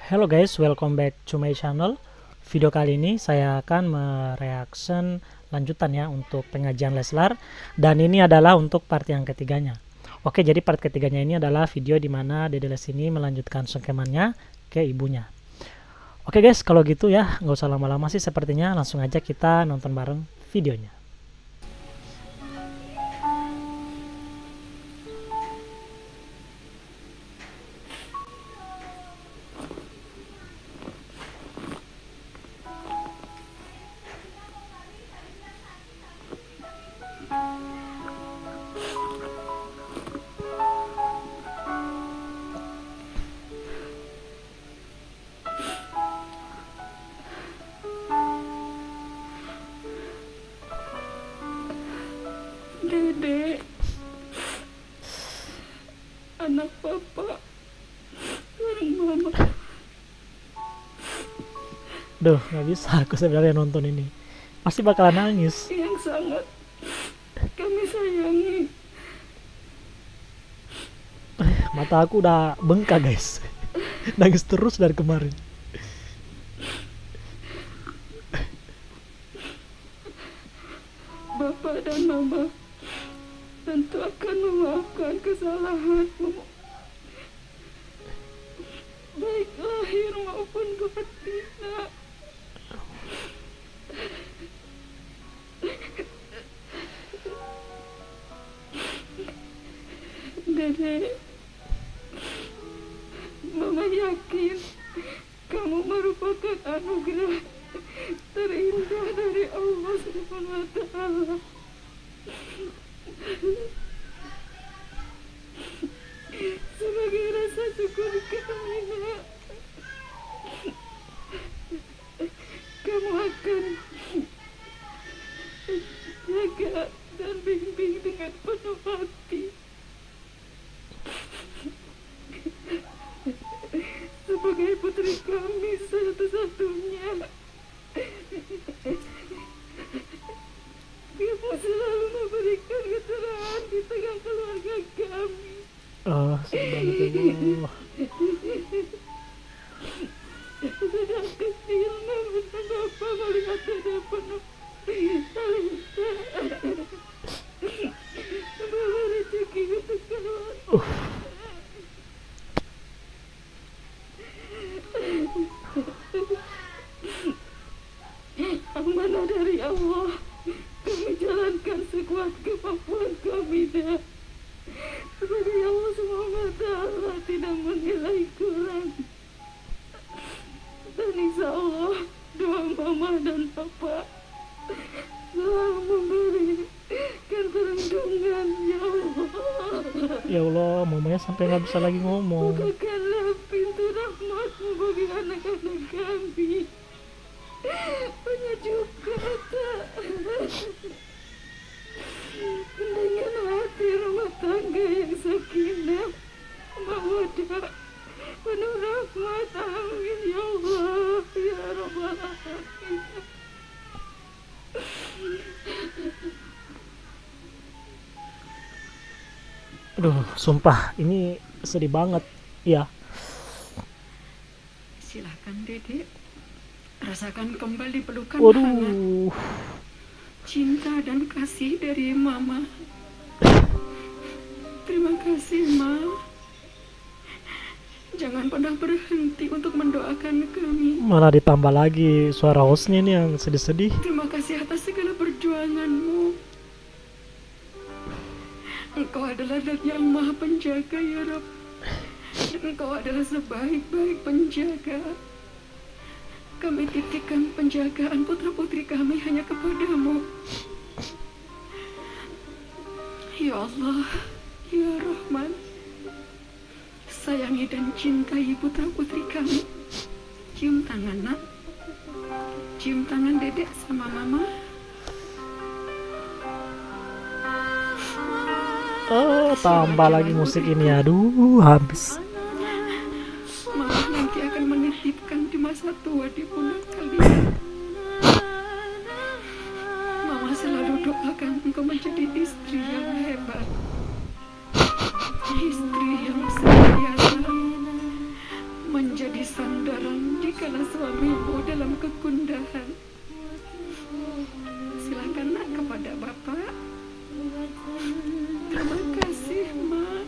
Hello guys, welcome back to my channel. Video kali ini saya akan mereaction lanjutan ya untuk pengajian Leslar, dan ini adalah untuk part yang ketiganya. Oke, jadi part ketiganya ini adalah video dimana Dede Les ini melanjutkan sungkemannya ke ibunya. Oke guys, kalau gitu ya nggak usah lama-lama sih, sepertinya langsung aja kita nonton bareng videonya. Dede, anak papa, bareng mama. Duh, nggak bisa aku sebenarnya nonton ini. Pasti bakalan nangis. Yang sangat kami sayangi. Mata aku udah bengkak guys. Nangis terus dari kemarin. Bapak dan mama tentu akan memaafkan kesalahanmu, baik lahir maupun batin. Nak. Dede, mama yakin kamu merupakan anugerah terindah dari Allah Subhanahu wa Ta'ala. Sebagai rasa syukur kami, Nak, kamu akan jaga dan bimbing dengan penuh hati. Sebagai putri kami satu-satunya, kamu selalu memberikan keterangan di tengah keluarga kami. Subhanallah. Sejak kecil, namun Bapak melihat Dede penuh talenta, membawa rezeki untuk keluarga. Amanah dari Allah, kami jalankan sekuat kemampuan kami, Dah. Sebagai Allah SWT tidak menilai kurang. Dan insya Allah doa mama dan papa selalu memberikan perlindungan, ya Allah. Ya Allah, mamanya sampai nggak bisa lagi ngomong. Bukakanlah pintu rahmatmu bagi anak-anak kami. Penyejuk kata, dengan hati rumah tangga yang sakinah, mawaddah, penuh rahmat. Amin ya Allah, ya Rabbal Alamin. Aduh, sumpah ini sedih banget ya. Silahkan Dede, rasakan kembali pelukan hangat, Waduh, cinta dan kasih dari Mama. Terima kasih, Ma. Jangan pernah berhenti untuk mendoakan kami. malah ditambah lagi suara hostnya nih yang sedih-sedih. Terima kasih atas segala perjuanganmu. Engkau adalah Zat yang Maha Penjaga, ya Rabb. Dan Engkau adalah sebaik-baik penjaga. Kami titipkan penjagaan putra-putri kami hanya kepadamu. Ya Allah, ya Rahman, sayangi dan cintai putra-putri kami. Cium tangan, Nak. Cium tangan Dedek sama Mama. Tambah lagi musik ini, aduh habis. Mama nanti akan menitipkan di masa tua di pundak kalian. Mama selalu doakan engkau menjadi istri yang hebat, istri yang senantiasa menjadi sandaran dikala suamimu dalam kegundahan. Silakan nak kepada Bapak. Terima kasih, Mak.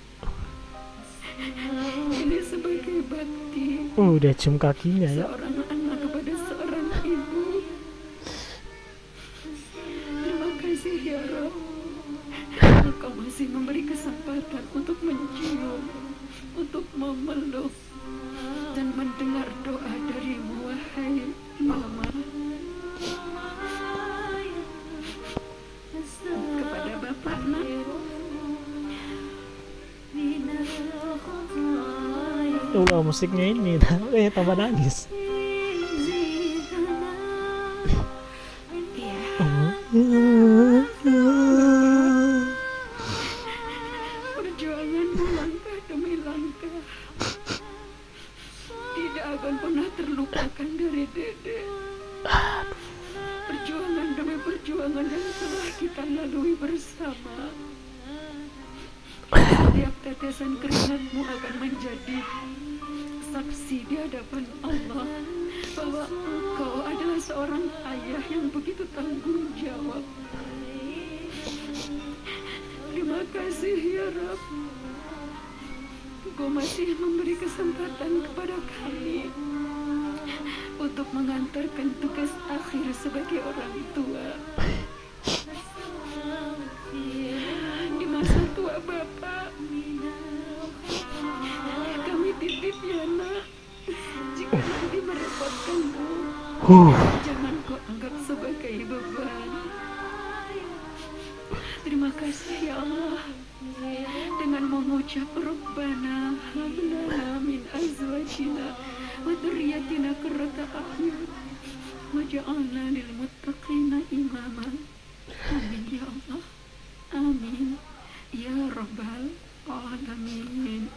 Ini sebagai bakti Udah cium kakinya ya. seorang anak kepada seorang ibu. Terima kasih ya Rob. Engkau masih memberi kesempatan untuk mencium, untuk memeluk dan mendengar doa darimu, wahai Mama. Kepada Bapak nak, Ya Allah, musiknya ini tambah nangis. perjuanganmu langkah demi langkah tidak akan pernah terlupakan dari Dede. Perjuangan demi perjuangan yang telah kita lalui bersama. Setiap tetesan keringatmu akan menjadi saksi di hadapan Allah bahwa engkau adalah seorang ayah yang begitu tanggung jawab. Terima kasih ya Rabb. Engkau masih memberi kesempatan kepada kami untuk mengantarkan tugas akhir sebagai orang tua. Di masa tua Bapak, kami titip ya nak. Jika nanti merepotkanmu, jangan kau anggap sebagai beban. Terima kasih ya Allah. Dengan mengucap Rabbana hab lana min azwajina wa dzurriyyatina qurrata a'yun waj'alna lil muttaqina imama. Amin ya Allah. Amin ya Rabbal alamin.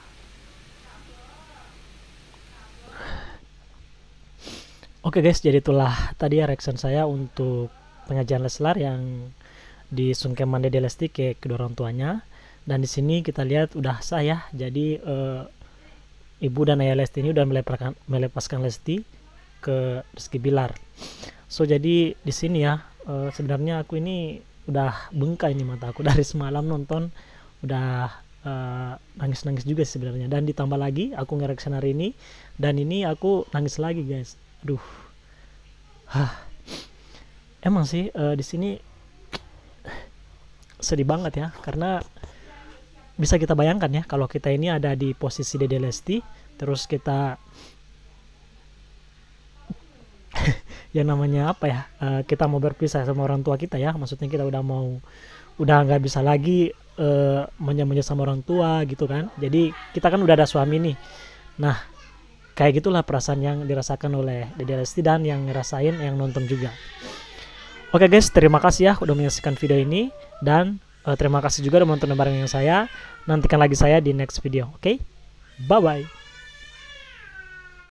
Oke guys, jadi itulah tadi reaction saya untuk pengajian Leslar yang disungkeman Dede Lesti ke kedua orang tuanya. Dan di sini kita lihat udah sah ya. Jadi ibu dan ayah Lesti ini udah melepaskan Lesti ke Rizky Bilar. So jadi di sini ya sebenarnya aku ini udah bengkak ini mata aku dari semalam nonton, udah nangis-nangis juga sebenarnya. Dan ditambah lagi aku nge-reaction hari ini dan ini aku nangis lagi guys. Aduh. Emang sih di sini sedih banget ya, karena bisa kita bayangkan ya kalau kita ini ada di posisi Dede Lesti, terus kita yang namanya apa ya, kita mau berpisah sama orang tua kita ya, maksudnya kita udah nggak bisa lagi manja-manja sama orang tua gitu kan. Jadi kita kan udah ada suami nih. Nah kayak gitulah perasaan yang dirasakan oleh Dede Lesti dan yang ngerasain yang nonton juga. Oke guys, terima kasih ya udah menyaksikan video ini, dan terima kasih juga udah menonton bareng yang saya. Nantikan lagi saya di next video. Oke, bye bye.